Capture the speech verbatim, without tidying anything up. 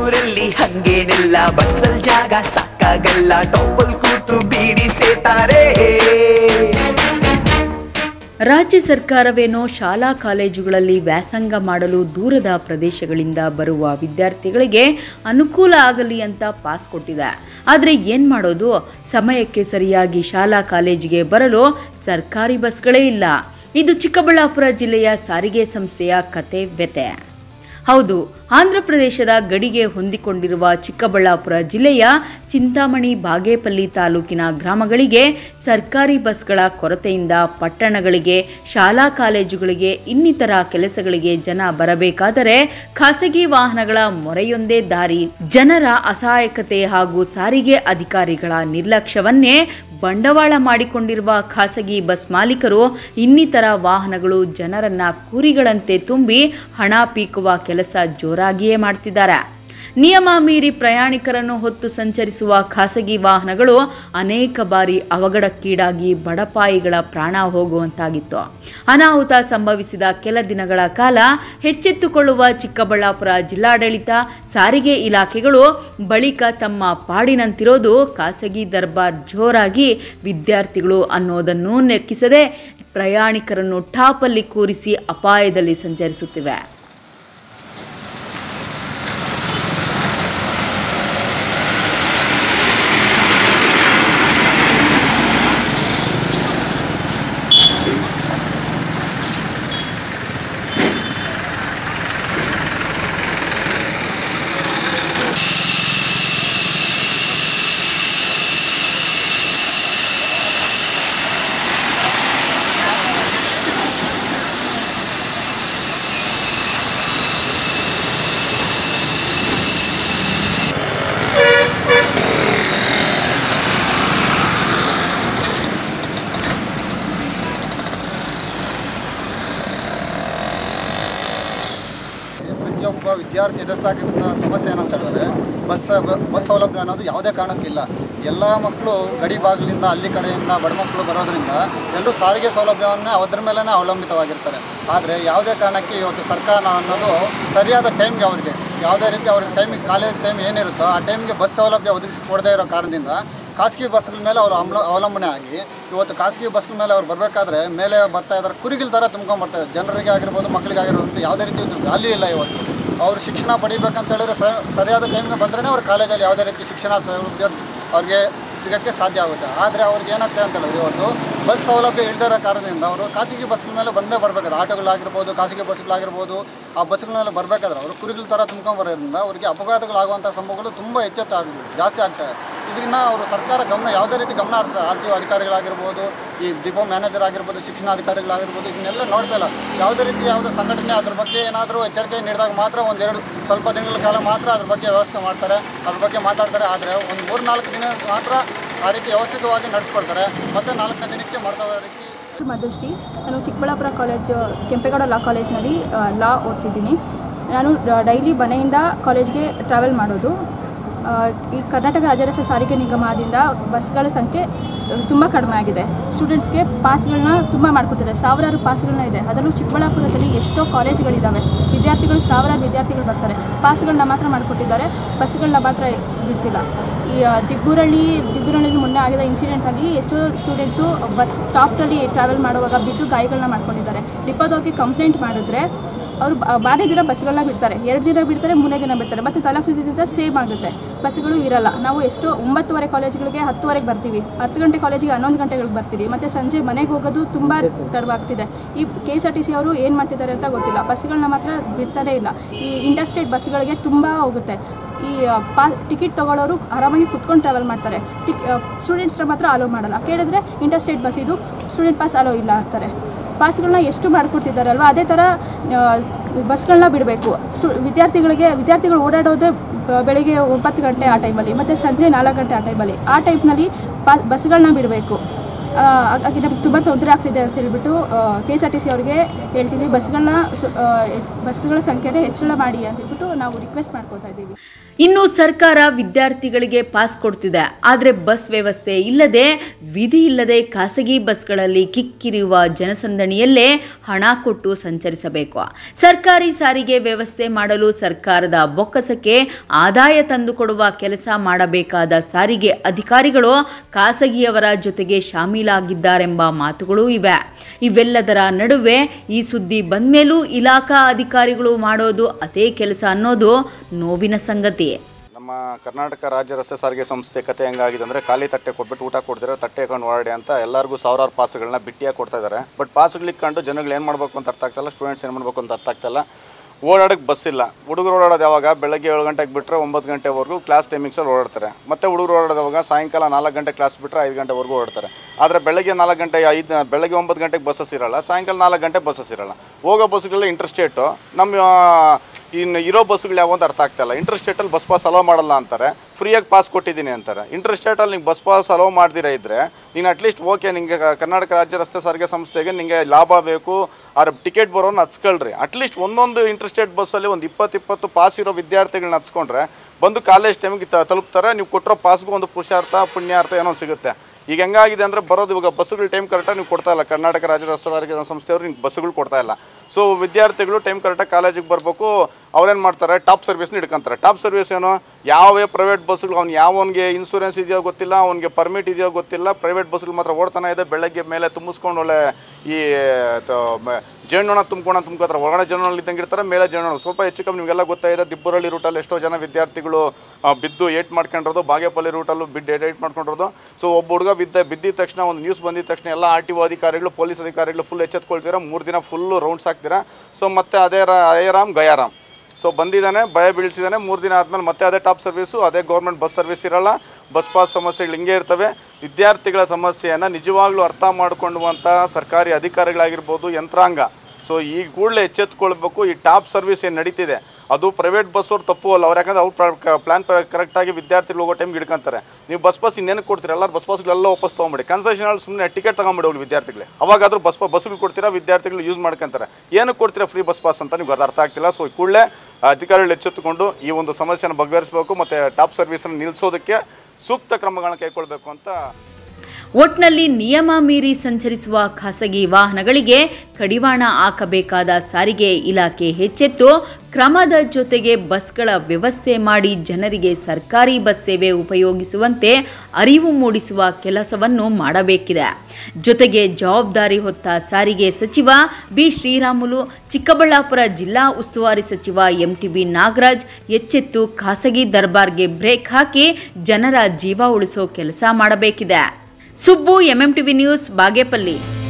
ಬೆಂಗಳೂರಲ್ಲಿ ಹಂಗೇನಿಲ್ಲ, ಬಸ್ಸಲ್ ಜಾಗ ಸಾಕಾಗಲ್ಲ, ಟಾಪಲ್ ಕೂತು ಬೀಡಿ ಸೇತಾರೆ. ರಾಜ್ಯ ಸರ್ಕಾರವೇನೋ ಶಾಲಾ ಕಾಲೇಜುಗಳಲ್ಲಿ ವ್ಯಾಸಂಗ ಮಾಡಲು ದೂರದ ಪ್ರದೇಶಗಳಿಂದ ಬರುವ ವಿದ್ಯಾರ್ಥಿಗಳಿಗೆ ಅನುಕೂಲ ಆಗಲಿ ಅಂತ ಪಾಸ್ ಕೊಟ್ಟಿದೆ. ಆದರೆ ಏನು ಮಾಡೋದು, ಸಮಯಕ್ಕೆ ಸರಿಯಾಗಿ ಶಾಲಾ ಕಾಲೇಜಿಗೆ ಬರಲು ಸರ್ಕಾರಿ ಬಸ್ಗಳೇ ಇಲ್ಲ. ಇದು ಚಿಕ್ಕಬಳ್ಳಾಪುರ ಜಿಲ್ಲೆಯ ಸಾರಿಗೆ ಸಂಸ್ಥೆಯ ಕತೆ ವ್ಯತೆ. ಹೌದು, ಆಂಧ್ರ ಪ್ರದೇಶದ ಗಡಿಗೆ ಹೊಂದಿಕೊಂಡಿರುವ ಚಿಕ್ಕಬಳ್ಳಾಪುರ ಜಿಲ್ಲೆಯ ಚಿಂತಾಮಣಿ ಬಾಗೇಪಲ್ಲಿ ತಾಲೂಕಿನ ಗ್ರಾಮಗಳಿಗೆ ಸರ್ಕಾರಿ ಬಸ್ಗಳ ಕೊರತೆಯಿಂದ ಪಟ್ಟಣಗಳಿಗೆ, ಶಾಲಾ ಕಾಲೇಜುಗಳಿಗೆ, ಇನ್ನಿತರ ಕೆಲಸಗಳಿಗೆ ಜನ ಬರಬೇಕಾದರೆ ಖಾಸಗಿ ವಾಹನಗಳ ಮೊರೆಯೊಂದೇ ದಾರಿ. ಜನರ ಅಸಹಾಯಕತೆ ಹಾಗೂ ಸಾರಿಗೆ ಅಧಿಕಾರಿಗಳ ನಿರ್ಲಕ್ಷ್ಯವನ್ನೇ ಬಂಡವಾಳ ಮಾಡಿಕೊಂಡಿರುವ ಖಾಸಗಿ ಬಸ್ ಮಾಲೀಕರು ಇನ್ನಿತರ ವಾಹನಗಳು ಜನರನ್ನ ಕುರಿಗಳಂತೆ ತುಂಬಿ ಹಣ ಪೀಕುವ ಕೆಲಸ ಜೋರಾಗಿಯೇ ಮಾಡ್ತಿದ್ದಾರೆ. ನಿಯಮ ಮೀರಿ ಪ್ರಯಾಣಿಕರನ್ನು ಹೊತ್ತು ಸಂಚರಿಸುವ ಖಾಸಗಿ ವಾಹನಗಳು ಅನೇಕ ಬಾರಿ ಅವಘಡಕ್ಕೀಡಾಗಿ ಬಡಪಾಯಿಗಳ ಪ್ರಾಣ ಹೋಗುವಂತಾಗಿತ್ತು. ಅನಾಹುತ ಸಂಭವಿಸಿದ ಕೆಲ ದಿನಗಳ ಕಾಲ ಎಚ್ಚೆತ್ತುಕೊಳ್ಳುವ ಚಿಕ್ಕಬಳ್ಳಾಪುರ ಜಿಲ್ಲಾಡಳಿತ, ಸಾರಿಗೆ ಇಲಾಖೆಗಳು ಬಳಿಕ ತಮ್ಮ ಪಾಡಿನಂತಿರೋದು ಖಾಸಗಿ ದರ್ಬಾರ್ ಜೋರಾಗಿ ವಿದ್ಯಾರ್ಥಿಗಳು ಅನ್ನೋದನ್ನೂ ಲೆಕ್ಕಿಸದೆ ಪ್ರಯಾಣಿಕರನ್ನು ಟಾಪಲ್ಲಿ ಕೂರಿಸಿ ಅಪಾಯದಲ್ಲಿ ಸಂಚರಿಸುತ್ತಿವೆ. ಪ್ರತಿಯೊಬ್ಬ ವಿದ್ಯಾರ್ಥಿ ಎದುರಿಸಾಗಿದ್ದ ಸಮಸ್ಯೆ ಏನಂತ ಹೇಳಿದ್ರೆ ಬಸ್ ಬಸ್ ಸೌಲಭ್ಯ ಅನ್ನೋದು ಯಾವುದೇ ಕಾರಣಕ್ಕಿಲ್ಲ. ಎಲ್ಲ ಮಕ್ಕಳು ಗಡಿ ಭಾಗದಿಂದ ಹಳ್ಳಿ ಕಡೆಯಿಂದ ಬಡ ಮಕ್ಕಳು ಬರೋದ್ರಿಂದ ಎಲ್ಲರೂ ಸಾರಿಗೆ ಸೌಲಭ್ಯವನ್ನೇ ಅದರ ಮೇಲೇ ಅವಲಂಬಿತವಾಗಿರ್ತಾರೆ. ಆದರೆ ಯಾವುದೇ ಕಾರಣಕ್ಕೆ ಇವತ್ತು ಸರ್ಕಾರ ಅನ್ನೋದು ಸರಿಯಾದ ಟೈಮ್ಗೆ ಅವರಿಗೆ ಯಾವುದೇ ರೀತಿ ಅವ್ರಿಗೆ ಟೈಮಿಗೆ ಕಾಲೇಜ್ ಟೈಮ್ ಏನಿರುತ್ತೋ ಆ ಟೈಮ್ಗೆ ಬಸ್ ಸೌಲಭ್ಯ ಒದಗಿಸಿಕೊಡದೇ ಇರೋ ಕಾರಣದಿಂದ ಖಾಸಗಿ ಬಸ್ಗಳ ಮೇಲೆ ಅವರು ಅಮಲ ಅವಲಂಬನೆ ಆಗಿ ಇವತ್ತು ಖಾಸಗಿ ಬಸ್ಗಳ ಮೇಲೆ ಅವ್ರು ಬರಬೇಕಾದ್ರೆ ಮೇಲೆ ಬರ್ತಾ ಇದ್ದಾರೆ, ಕುರಿಗಳ ಥರ ತುಂಬ್ಕೊಂಡ್ಬರ್ತಾರೆ. ಜನರಿಗೆ ಆಗಿರ್ಬೋದು, ಮಕ್ಕಳಿಗಾಗಿರ್ಬೋದು ಅಂತ ಯಾವುದೇ ರೀತಿ ವ್ಯಾಲ್ಯೂ ಇಲ್ಲ. ಇವತ್ತು ಅವರು ಶಿಕ್ಷಣ ಪಡಿಬೇಕಂತ ಹೇಳಿದ್ರೆ ಸರಿಯಾದ ಟೈಮ್ಗೆ ಬಂದ್ರೇ ಅವ್ರ ಕಾಲೇಜಲ್ಲಿ ಯಾವುದೇ ರೀತಿ ಶಿಕ್ಷಣ ಸೌಲಭ್ಯ ಅವ್ರಿಗೆ ಸಿಗೋಕ್ಕೆ ಸಾಧ್ಯ ಆಗುತ್ತೆ. ಆದರೆ ಅವ್ರಿಗೆ ಏನಾಗ್ತದೆ ಅಂತ ಹೇಳಿದ್ರೆ ಇವತ್ತು ಬಸ್ ಸೌಲಭ್ಯ ಇಲ್ಲದೇ ಇರೋ ಕಾರಣದಿಂದ ಅವರು ಖಾಸಗಿ ಬಸ್ಗಳ ಮೇಲೆ ಬಂದೇ ಬರಬೇಕಾದ್ರೆ, ಆಟೋಗಳಾಗಿರ್ಬೋದು, ಖಾಸಗಿ ಬಸ್ಗಳಾಗಿರ್ಬೋದು, ಆ ಬಸ್ಗಳ ಮೇಲೆ ಬರಬೇಕಾದ್ರೆ ಅವರು ಕುರಿಗಳ ಥರ ತುಂಬ್ಕೊಂಬರೋದ್ರಿಂದ ಅವರಿಗೆ ಅಪಘಾತಗಳಾಗುವಂಥ ಸಂಭವಗಳು ತುಂಬ ಹೆಚ್ಚೆತ್ತ ಜಾಸ್ತಿ ಆಗ್ತದೆ. ಇದನ್ನ ಅವರು ಸರ್ಕಾರ ಗಮನ ಯಾವುದೇ ರೀತಿ ಗಮನ ಹರಿಸ ಆರ್ ಟಿ ಒ ಅಧಿಕಾರಿಗಳಾಗಿರ್ಬೋದು, ಈ ಡಿಪೋ ಮ್ಯಾನೇಜರ್ ಆಗಿರ್ಬೋದು, ಶಿಕ್ಷಣ ಅಧಿಕಾರಿಗಳಾಗಿರ್ಬೋದು, ಇದನ್ನೆಲ್ಲ ನೋಡ್ತಾ ಇಲ್ಲ. ಯಾವುದೇ ರೀತಿ ಯಾವುದೇ ಸಂಘಟನೆ ಅದ್ರ ಬಗ್ಗೆ ಏನಾದರೂ ಎಚ್ಚರಿಕೆ ನೀಡಿದಾಗ ಮಾತ್ರ ಒಂದೆರಡು ಸ್ವಲ್ಪ ದಿನಗಳ ಕಾಲ ಮಾತ್ರ ಅದ್ರ ಬಗ್ಗೆ ವ್ಯವಸ್ಥೆ ಮಾಡ್ತಾರೆ, ಅದ್ರ ಬಗ್ಗೆ ಮಾತಾಡ್ತಾರೆ. ಆದರೆ ಒಂದು ಮೂರು ನಾಲ್ಕು ದಿನ ಮಾತ್ರ ಆ ರೀತಿ ವ್ಯವಸ್ಥಿತವಾಗಿ ನಡೆಸ್ಕೊಡ್ತಾರೆ. ಮತ್ತು ನಾಲ್ಕನೇ ದಿನಕ್ಕೆ ಮಾಡ್ತಾ ರೀತಿ. ಮಧುಶ್ರೀ, ನಾನು ಚಿಕ್ಕಬಳ್ಳಾಪುರ ಕಾಲೇಜು ಕೆಂಪೇಗೌಡ ಲಾ ಕಾಲೇಜ್ನಲ್ಲಿ ಲಾ ಓದ್ತಿದ್ದೀನಿ. ನಾನು ಡೈಲಿ ಮನೆಯಿಂದ ಕಾಲೇಜ್ಗೆ ಟ್ರಾವೆಲ್ ಮಾಡೋದು. ಈ ಕರ್ನಾಟಕ ರಾಜ್ಯ ರಸ್ತೆ ಸಾರಿಗೆ ನಿಗಮದಿಂದ ಬಸ್ಗಳ ಸಂಖ್ಯೆ ತುಂಬ ಕಡಿಮೆ ಆಗಿದೆ. ಸ್ಟೂಡೆಂಟ್ಸ್ಗೆ ಪಾಸ್ಗಳನ್ನ ತುಂಬ ಮಾಡ್ಕೊತಿದ್ದಾರೆ, ಸಾವಿರಾರು ಪಾಸ್ಗಳನ್ನ ಇದೆ. ಅದರಲ್ಲೂ ಚಿಕ್ಕಬಳ್ಳಾಪುರದಲ್ಲಿ ಎಷ್ಟೋ ಕಾಲೇಜ್ಗಳಿದ್ದಾವೆ, ವಿದ್ಯಾರ್ಥಿಗಳು ಸಾವಿರಾರು ವಿದ್ಯಾರ್ಥಿಗಳು ಬರ್ತಾರೆ. ಪಾಸ್ಗಳನ್ನ ಮಾತ್ರ ಮಾಡಿಕೊಟ್ಟಿದ್ದಾರೆ, ಬಸ್ಗಳನ್ನ ಮಾತ್ರ ಬಿಡ್ತಿಲ್ಲ. ಈ ದಿಬ್ಬೂರಳ್ಳಿ ದಿಬ್ಬೂರಳ್ಳಿ ಮೊನ್ನೆ ಆಗಿದ ಇನ್ಸಿಡೆಂಟಲ್ಲಿ ಎಷ್ಟೋ ಸ್ಟೂಡೆಂಟ್ಸು ಬಸ್ ಟಾಪ್ನಲ್ಲಿ ಟ್ರಾವೆಲ್ ಮಾಡುವಾಗ ಬಿದ್ದು ಗಾಯಗಳನ್ನ ಮಾಡ್ಕೊಂಡಿದ್ದಾರೆ. ಡಿಪೋದವ್ರಿಗೆ ಕಂಪ್ಲೇಂಟ್ ಮಾಡಿದ್ರೆ ಅವರು ಬಾರೇ ದಿನ ಬಸ್ಗಳನ್ನ ಬಿಡ್ತಾರೆ, ಎರಡು ದಿನ ಬಿಡ್ತಾರೆ, ಮೂರನೇ ದಿನ ಬಿಡ್ತಾರೆ. ಮತ್ತು ತಾಲೂಕು ದಿನದಿಂದ ಸೇಮ್ ಆಗುತ್ತೆ, ಬಸ್ಗಳು ಇರಲ್ಲ. ನಾವು ಎಷ್ಟೋ ಒಂಬತ್ತುವರೆ ಕಾಲೇಜ್ಗಳಿಗೆ ಹತ್ತುವರೆಗೆ ಬರ್ತೀವಿ, ಹತ್ತು ಗಂಟೆ ಕಾಲೇಜಿಗೆ ಹನ್ನೊಂದು ಗಂಟೆಗಳಿಗೆ ಬರ್ತೀವಿ. ಮತ್ತು ಸಂಜೆ ಮನೆಗೆ ಹೋಗೋದು ತುಂಬ ತಡವಾಗ್ತಿದೆ. ಈ K S R T C ಅವರು ಏನು ಮಾಡ್ತಿದ್ದಾರೆ ಅಂತ ಗೊತ್ತಿಲ್ಲ, ಬಸ್ಗಳನ್ನ ಮಾತ್ರ ಬಿಡ್ತಾನೇ ಇಲ್ಲ. ಈ ಇಂಟರ್ಸ್ಟೇಟ್ ಬಸ್ಗಳಿಗೆ ತುಂಬ ಹೋಗುತ್ತೆ. ಈ ಪಾ ಟಿಕೆಟ್ ತೊಗೊಳ್ಳೋರು ಆರಾಮಾಗಿ ಕುತ್ಕೊಂಡು ಟ್ರಾವೆಲ್ ಮಾಡ್ತಾರೆ, ಟಿಕ್ ಸ್ಟೂಡೆಂಟ್ಸ್ನ ಮಾತ್ರ ಅಲೋ ಮಾಡಲ್ಲ. ಕೇಳಿದ್ರೆ ಇಂಟರ್ಸ್ಟೇಟ್ ಬಸ್ ಇದು, ಸ್ಟೂಡೆಂಟ್ ಪಾಸ್ ಅಲೋ ಇಲ್ಲ ಅಂತಾರೆ. ಪಾಸ್ಗಳನ್ನ ಎಷ್ಟು ಮಾಡಿಕೊಡ್ತಿದ್ದಾರಲ್ವ, ಅದೇ ಥರ ಬಸ್ಗಳನ್ನ ಬಿಡಬೇಕು. ಸ್ಟು ವಿದ್ಯಾರ್ಥಿಗಳಿಗೆ ವಿದ್ಯಾರ್ಥಿಗಳು ಓಡಾಡೋದೇ ಬೆಳಿಗ್ಗೆ ಒಂಬತ್ತು ಗಂಟೆ ಆ ಟೈಮಲ್ಲಿ, ಮತ್ತು ಸಂಜೆ ನಾಲ್ಕು ಗಂಟೆ ಆ ಟೈಮಲ್ಲಿ. ಆ ಟೈಮ್ನಲ್ಲಿ ಪಾ ಬಸ್ಗಳನ್ನ ಬಿಡಬೇಕು. ಹಾಗಾಗಿ ನಮ್ಗೆ ತುಂಬ ತೊಂದರೆ ಆಗ್ತಿದೆ ಅಂತ ಹೇಳ್ಬಿಟ್ಟು K S R T C ಅವ್ರಿಗೆ ಹೇಳ್ತೀವಿ, ಬಸ್ಗಳನ್ನ ಬಸ್ಗಳ ಸಂಖ್ಯೆನ ಹೆಚ್ಚಳ ಮಾಡಿ ಅಂತ ಹೇಳ್ಬಿಟ್ಟು ನಾವು ರಿಕ್ವೆಸ್ಟ್ ಮಾಡ್ಕೊತಾ ಇದ್ದೀವಿ. ಇನ್ನು ಸರ್ಕಾರ ವಿದ್ಯಾರ್ಥಿಗಳಿಗೆ ಪಾಸ್ ಕೊಡ್ತಿದೆ, ಆದರೆ ಬಸ್ ವ್ಯವಸ್ಥೆ ಇಲ್ಲದೆ ವಿಧಿ ಇಲ್ಲದೆ ಖಾಸಗಿ ಬಸ್ಗಳಲ್ಲಿ ಕಿಕ್ಕಿರಿಯುವ ಜನಸಂದಣಿಯಲ್ಲೇ ಹಣ ಕೊಟ್ಟು ಸಂಚರಿಸಬೇಕು. ಸರ್ಕಾರಿ ಸಾರಿಗೆ ವ್ಯವಸ್ಥೆ ಮಾಡಲು ಸರ್ಕಾರದ ಬೊಕ್ಕಸಕ್ಕೆ ಆದಾಯ ತಂದುಕೊಡುವ ಕೆಲಸ ಮಾಡಬೇಕಾದ ಸಾರಿಗೆ ಅಧಿಕಾರಿಗಳು ಖಾಸಗಿಯವರ ಜೊತೆಗೆ ಶಾಮೀಲಾಗಿದ್ದಾರೆಂಬ ಮಾತುಗಳೂ ಇವೆ. ಇವೆಲ್ಲದರ ನಡುವೆ ಈ ಸುದ್ದಿ ಬಂದ್ಮೇಲೂ ಇಲಾಖಾ ಅಧಿಕಾರಿಗಳು ಮಾಡೋದು ಅದೇ ಕೆಲಸ ಅನ್ನೋದು ನೋವಿನ ಸಂಗತಿ. ನಮ್ಮ ಕರ್ನಾಟಕ ರಾಜ್ಯ ರಸ್ತೆ ಸಾರಿಗೆ ಸಂಸ್ಥೆ ಕತೆ ಹೆಂಗಾಗಿದೆ ಅಂದರೆ, ಖಾಲಿ ತಟ್ಟೆ ಕೊಟ್ಬಿಟ್ಟು ಊಟ ಕೊಡ್ತಿರೋ ತಟ್ಟೆ ಹಾಕೊಂಡು ಓಡಾಡಿ ಅಂತ ಎಲ್ಲರಿಗೂ ಸಾವಿರಾರು ಪಾಸ್ಗಳನ್ನ ಬಿಟ್ಟಿಯಾಗಿ ಕೊಡ್ತಾ ಇದ್ದಾರೆ. ಬಟ್ ಪಾಸ್ಗಳಿಗೆ ಕಂಡು ಜನಗಳು ಏನು ಮಾಡಬೇಕು ಅಂತ ಅರ್ಥ ಆಗ್ತಾಯಿಲ್ಲ, ಸ್ಟೂಡೆಂಟ್ಸ್ ಏನು ಮಾಡಬೇಕು ಅಂತ ಅರ್ಥ ಆಗ್ತಾಯಿಲ್ಲ. ಓಡಾಡೋಕ್ಕೆ ಬಸ್ ಇಲ್ಲ. ಹುಡುಗರು ಓಡಾಡೋದು ಯಾವಾಗ? ಬೆಳಗ್ಗೆ ಏಳು ಗಂಟೆಗೆ ಬಿಟ್ಟರೆ ಒಂಬತ್ತು ಗಂಟೆವರೆಗೂ ಕ್ಲಾಸ್ ಟೈಮಿಂಗ್ಸಲ್ಲಿ ಓಡಾಡ್ತಾರೆ. ಮತ್ತು ಹುಡುಗರು ಓಡಾಡೋವಾಗ ಸಾಯಂಕಾಲ ನಾಲ್ಕು ಗಂಟೆ ಕ್ಲಾಸ್ ಬಿಟ್ಟರೆ ಐದು ಗಂಟೆವರೆಗೂ ಓಡ್ತಾರೆ. ಆದರೆ ಬೆಳಗ್ಗೆ ನಾಲ್ಕು ಗಂಟೆ ಐದು ಬೆಳಗ್ಗೆ ಒಂಬತ್ತು ಗಂಟೆಗೆ ಬಸ್ಸಸ್ ಇರೋಲ್ಲ, ಸಾಯಂಕಾಲ ನಾಲ್ಕು ಗಂಟೆ ಬಸ್ಸಸ್ ಇರೋಲ್ಲ. ಹೋಗೋ ಬಸ್ಗಳೆಲ್ಲ ಇಂಟರ್ಸ್ಟೇಟು. ನಮ್ಮ ಇನ್ನು ಇರೋ ಬಸ್ಸುಗಳು ಯಾವ ಅಂತ ಅರ್ಥ ಆಗ್ತಾಯಿಲ್ಲ. ಇಂಟರ್ಸ್ಟೇಟಲ್ಲಿ ಬಸ್ ಪಾಸ್ ಅಲೋ ಮಾಡಲ್ಲ ಅಂತಾರೆ, ಫ್ರೀಯಾಗಿ ಪಾಸ್ ಕೊಟ್ಟಿದ್ದೀನಿ ಅಂತಾರೆ. ಇಂಟರ್ಸ್ಟೇಟಲ್ಲಿ ನಿಂಗೆ ಬಸ್ ಪಾಸ್ ಅಲೋ ಮಾಡ್ದಿರ ಇದ್ದರೆ ನೀನು ಅಟ್ಲೀಸ್ಟ್ ಓಕೆ, ನಿಮಗೆ ಕರ್ನಾಟಕ ರಾಜ್ಯ ರಸ್ತೆ ಸಾರಿಗೆ ಸಂಸ್ಥೆಗೆ ನಿಮಗೆ ಲಾಭ ಬೇಕು, ಆದ್ರೆ ಟಿಕೆಟ್ ಬರೋನ್ನ ಹಚ್ಕೊಳ್ರಿ. ಅಟ್ಲೀಸ್ಟ್ ಒಂದೊಂದು ಇಂಟರ್ಸ್ಟೇಟ್ ಬಸ್ಸಲ್ಲಿ ಒಂದು ಇಪ್ಪತ್ತು ಇಪ್ಪತ್ತು ಪಾಸ್ ಇರೋ ವಿದ್ಯಾರ್ಥಿಗಳನ್ನ ಹಚ್ಕೊಂಡ್ರೆ ಬಂದು ಕಾಲೇಜ್ ಟೈಮಿಗೆ ತಲುಪ್ತಾರೆ. ನೀವು ಕೊಟ್ಟಿರೋ ಪಾಸ್ಗೂ ಒಂದು ಪುರುಷಾರ್ಥ ಪುಣ್ಯಾರ್ಥ ಏನೋ ಸಿಗುತ್ತೆ. ಈಗ ಹೆಂಗಾಗಿದೆ ಅಂದರೆ ಬರೋದು ಇವಾಗ ಬಸ್ಸುಗಳು ಟೈಮ್ ಕರೆಕ್ಟಾಗಿ ನೀವು ಕೊಡ್ತಾ ಇಲ್ಲ. ಕರ್ನಾಟಕ ರಾಜ್ಯ ರಸ್ತೆ ಸಾರಿಗೆ ಸಂಸ್ಥೆಯವರು ನಿಮ್ಗೆ ಬಸ್ಸುಗಳು ಕೊಡ್ತಾ ಇಲ್ಲ. ಸೊ ವಿದ್ಯಾರ್ಥಿಗಳು ಟೈಮ್ ಕರೆಕ್ಟಾಗಿ ಕಾಲೇಜಿಗೆ ಬರಬೇಕು. ಅವ್ರೇನು ಮಾಡ್ತಾರೆ, ಟಾಪ್ ಸರ್ವಿಸ್ನ ಹಿಡ್ಕೊಂತಾರೆ. ಟಾಪ್ ಸರ್ವಿಸ್ ಏನು? ಯಾವೇ ಪ್ರೈವೇಟ್ ಬಸ್ಸುಗಳು ಅವ್ನು ಯಾವನಿಗೆ ಇನ್ಸೂರೆನ್ಸ್ ಇದೆಯೋ ಗೊತ್ತಿಲ್ಲ, ಅವ್ನಿಗೆ ಪರ್ಮಿಟ್ ಇದೆಯೋ ಗೊತ್ತಿಲ್ಲ, ಪ್ರೈವೇಟ್ ಬಸ್ಸುಗಳು ಮಾತ್ರ ಓಡ್ತಾನೆ ಇದೆ. ಬೆಳಗ್ಗೆ ಮೇಲೆ ತುಂಬಿಸ್ಕೊಂಡು ಒಳ್ಳೆ ಈ ಜೇನುಣ ತುಂಬ್ಕೋಣ ತುಂಬ್ಕೋತಾರೆ. ಒಳಗಡೆ ಜೇನುಣ ಇದ್ದಂಗೆ ಇರ್ತಾರೆ, ಮೇಲೆ ಜೇನುಣ ಸ್ವಲ್ಪ ಹೆಚ್ಚು ಕಮ್ಮಿ ನಿಮಗೆಲ್ಲ ಗೊತ್ತಾಗಿದೆ. ದಿಬ್ಬರಳ್ಳಿ ರೂಟಲ್ಲಿ ಎಷ್ಟೋ ಜನ ವಿದ್ಯಾರ್ಥಿಗಳು ಬಿದ್ದು ಏಟ್ ಮಾಡ್ಕೊಂಡಿರೋದು, ಬಾಗೇಪಲ್ಲಿ ರೂಟಲ್ಲೂ ಬಿದ್ದು ಏಟ್ ಮಾಡ್ಕೊಂಡಿರೋದು. ಸೊ ಒಬ್ಬ ಹುಡುಗ ಬಿದ್ದ ಬಿದ್ದಿದ ತಕ್ಷಣ, ಒಂದು ನ್ಯೂಸ್ ಬಂದಿದ ತಕ್ಷಣ ಎಲ್ಲ ಆರ್ ಟಿ ಒ ಅಧಿಕಾರಿಗಳು, ಪೊಲೀಸ್ ಅಧಿಕಾರಿಗಳು ಫುಲ್ ಎಚ್ಚೆತ್ಕೊಳ್ತೀರಾ. ಮೂರು ದಿನ ಫುಲ್ಲು ರೌಂಡ್ಸ್ ಹಾಕ್ತೀರಾ. ಸೊ ಮತ್ತೆ ಅದೇ ರಾ ಅಯ್ಯರಾಮ್ ಗಯಾರಾಮ್ ಸೊ ಬಂದಿದ್ದಾನೆ, ಭಯ ಬೀಳಿಸಿದ್ದಾನೆ. ಮೂರು ದಿನ ಆದಮೇಲೆ ಮತ್ತೆ ಅದೇ ಟಾಪ್ ಸರ್ವಿಸು, ಅದೇ ಗೌರ್ಮೆಂಟ್ ಬಸ್ ಸರ್ವಿಸ್ ಇರೋಲ್ಲ. ಬಸ್ ಪಾಸ್ ಸಮಸ್ಯೆಗಳು ಹಿಂಗೆ ಇರ್ತವೆ. ವಿದ್ಯಾರ್ಥಿಗಳ ಸಮಸ್ಯೆಯನ್ನು ನಿಜವಾಗ್ಲೂ ಅರ್ಥ ಮಾಡಿಕೊಳ್ಳುವಂಥ ಸರ್ಕಾರಿ ಅಧಿಕಾರಿಗಳಾಗಿರ್ಬೋದು, ಯಂತ್ರಾಂಗ ಸೊ ಈ ಕೂಡಲೇ ಎಚ್ಚೆತ್ಕೊಳ್ಬೇಕು. ಈ ಟಾಪ್ ಸರ್ವಿಸ್ ಏನು ನಡೀತಿದೆ ಅದು ಪ್ರೈವೇಟ್ ಬಸ್ಸವ್ರು ತಪ್ಪು ಅಲ್ಲ. ಅವ್ರು ಯಾಕಂದರೆ ಅವ್ರು ಪ್ಲಾನ್ ಕರೆಕ್ಟಾಗಿ ವಿದ್ಯಾರ್ಥಿಗಳು ಹೋಗೋ ಟೈಮ್ಗೆ ಹಿಡ್ಕೊಂತಾರೆ. ನೀವು ಬಸ್ ಪಾಸ್ ಇನ್ನೇನು ಕೊಡ್ತೀರಾ? ಎಲ್ಲರೂ ಬಸ್ ಪಾಸ್ಗಳೆಲ್ಲ ವಾಪಸ್ ತೊಗೊಂಬಿಡಿ. ಕನ್ಸೆಷನಲ್ಲಿ ಸುಮ್ಮನೆ ಟಿಕೆಟ್ ತೊಗೊಂಬಿಡಿ ಹೋಗಿ ವಿದ್ಯಾರ್ಥಿಗಳೇ. ಅವಾಗಾದರೂ ಬಸ್ ಬಸ್ಗಳು ಕೊಡ್ತೀರಾ, ವಿದ್ಯಾರ್ಥಿಗಳು ಯೂಸ್ ಮಾಡ್ಕೊಂತಾರೆ. ಏನು ಕೊಡ್ತೀರಾ ಫ್ರೀ ಬಸ್ ಪಾಸ್ ಅಂತ ನಿಮ್ಗೆ ಅದು ಅರ್ಥ ಆಗ್ತಿಲ್ಲ. ಸೊ ಕೂಡಲೇ ಅಧಿಕಾರಿಗಳು ಎಚ್ಚೆತ್ತುಕೊಂಡು ಈ ಒಂದು ಸಮಸ್ಯೆಯನ್ನು ಬಗೆಹರಿಸಬೇಕು ಮತ್ತು ಟಾಪ್ ಸರ್ವಿಸನ್ನು ನಿಲ್ಲಿಸೋದಕ್ಕೆ ಸೂಕ್ತ ಕ್ರಮಗಳನ್ನು ಕೈಗೊಳ್ಳಬೇಕು ಅಂತ. ಒಟ್ನಲ್ಲಿ ನಿಯಮ ಮೀರಿ ಸಂಚರಿಸುವ ಖಾಸಗಿ ವಾಹನಗಳಿಗೆ ಕಡಿವಾಣ ಹಾಕಬೇಕಾದ ಸಾರಿಗೆ ಇಲಾಖೆ ಎಚ್ಚೆತ್ತು ಕ್ರಮದ ಜೊತೆಗೆ ಬಸ್ಗಳ ವ್ಯವಸ್ಥೆ ಮಾಡಿ ಜನರಿಗೆ ಸರ್ಕಾರಿ ಬಸ್ ಸೇವೆ ಉಪಯೋಗಿಸುವಂತೆ ಅರಿವು ಮೂಡಿಸುವ ಕೆಲಸವನ್ನು ಮಾಡಬೇಕಿದೆ. ಜೊತೆಗೆ ಜವಾಬ್ದಾರಿ ಹೊತ್ತ ಸಾರಿಗೆ ಸಚಿವ ಬಿ ಶ್ರೀರಾಮುಲು, ಚಿಕ್ಕಬಳ್ಳಾಪುರ ಜಿಲ್ಲಾ ಉಸ್ತುವಾರಿ ಸಚಿವ ಎಂ ಟಿ ಬಿ ನಾಗರಾಜ್ ಎಚ್ಚೆತ್ತು ಖಾಸಗಿ ದರ್ಬಾರ್ಗೆ ಬ್ರೇಕ್ ಹಾಕಿ ಜನರ ಜೀವ ಉಳಿಸೋ ಕೆಲಸ ಮಾಡಬೇಕಿದೆ. Subbu, M M T V news, Bagepalli.